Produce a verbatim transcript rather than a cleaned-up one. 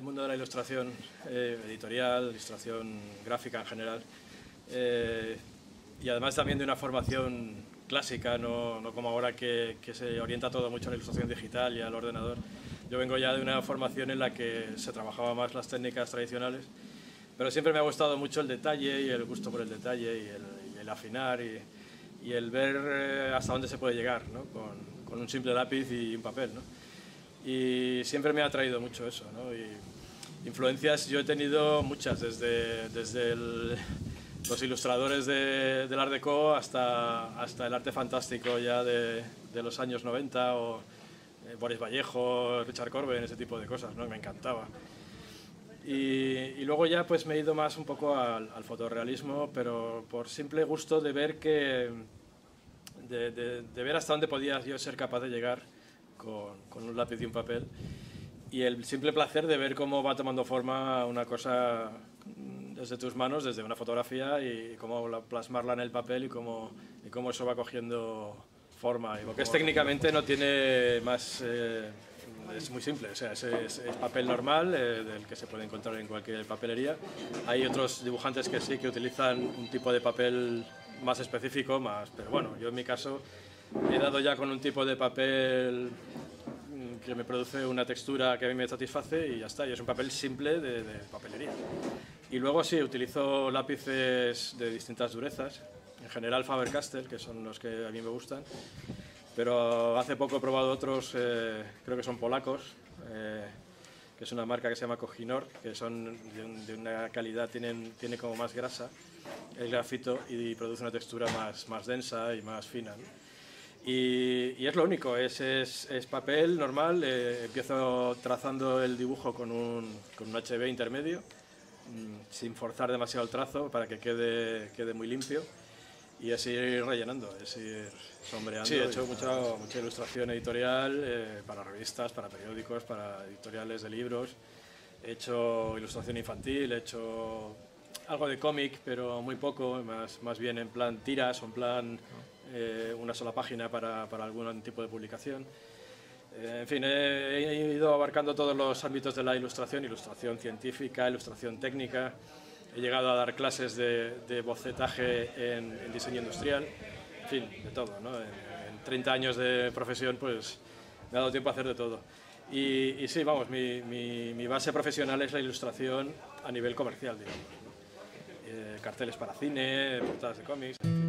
del mundo de la ilustración eh, editorial, ilustración gráfica en general, eh, y además también de una formación clásica, no, no como ahora que, que se orienta todo mucho a la ilustración digital y al ordenador. Yo vengo ya de una formación en la que se trabajaba más las técnicas tradicionales, pero siempre me ha gustado mucho el detalle y el gusto por el detalle y el, y el afinar y, y el ver eh, hasta dónde se puede llegar, ¿no? con, con un simple lápiz y un papel, ¿no? Y siempre me ha atraído mucho eso, ¿no? Y influencias yo he tenido muchas, desde, desde el, los ilustradores de, del Art Deco hasta, hasta el arte fantástico ya de, de los años noventa, o eh, Boris Vallejo, Richard Corbin, ese tipo de cosas, ¿no? Me encantaba. Y, y luego ya pues me he ido más un poco al, al fotorrealismo, pero por simple gusto de ver que de, de, de ver hasta dónde podía yo ser capaz de llegar con, con un lápiz y un papel, y el simple placer de ver cómo va tomando forma una cosa desde tus manos, desde una fotografía, y cómo la, plasmarla en el papel y cómo, y cómo eso va cogiendo forma. Y porque es técnicamente no tiene más... Eh, es muy simple, o sea, es, es, es papel normal, eh, del que se puede encontrar en cualquier papelería. Hay otros dibujantes que sí, que utilizan un tipo de papel más específico, más, pero bueno, yo en mi caso he dado ya con un tipo de papel que me produce una textura que a mí me satisface y ya está, y es un papel simple de, de papelería. Y luego sí, utilizo lápices de distintas durezas, en general Faber-Castell, que son los que a mí me gustan, pero hace poco he probado otros, eh, creo que son polacos, eh, que es una marca que se llama Kohinor, que son de, un, de una calidad, tienen, tiene como más grasa el grafito y produce una textura más, más densa y más fina, ¿no? Y, y es lo único, es, es, es papel normal, eh, empiezo trazando el dibujo con un, con un H B intermedio, mmm, sin forzar demasiado el trazo para que quede, quede muy limpio, y es ir rellenando, es ir sombreando. Sí, he hecho mucha, mucha ilustración editorial eh, para revistas, para periódicos, para editoriales de libros. He hecho ilustración infantil, he hecho algo de cómic, pero muy poco, más, más bien en plan tiras o en plan eh, una sola página para, para algún tipo de publicación. Eh, en fin, he, he ido abarcando todos los ámbitos de la ilustración, ilustración científica, ilustración técnica. He llegado a dar clases de, de bocetaje en, en diseño industrial, en fin, de todo, ¿no? En, en treinta años de profesión, pues me ha dado tiempo a hacer de todo. Y, y sí, vamos, mi, mi, mi base profesional es la ilustración a nivel comercial, digamos, ¿no? Eh, carteles para cine, portadas de cómics.